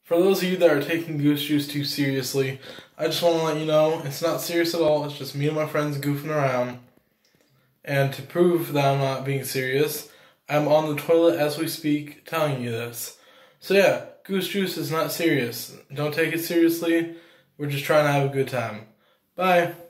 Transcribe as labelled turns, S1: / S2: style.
S1: For those of you that are taking Goose Juice too seriously, I just want to let you know it's not serious at all. It's just me and my friends goofing around. And to prove that I'm not being serious, I'm on the toilet as we speak telling you this. So yeah, Goose Juice is not serious. Don't take it seriously. We're just trying to have a good time. Bye.